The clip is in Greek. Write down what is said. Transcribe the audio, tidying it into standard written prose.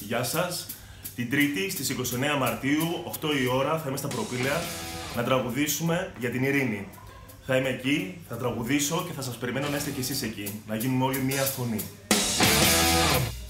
Γεια σας. Την Τρίτη στις 29 Μαρτίου, 8 η ώρα, θα είμαι στα Προπήλαια να τραγουδήσουμε για την ειρήνη. Θα είμαι εκεί, θα τραγουδήσω και θα σας περιμένω να είστε κι εσείς εκεί. Να γίνουμε όλοι μία φωνή.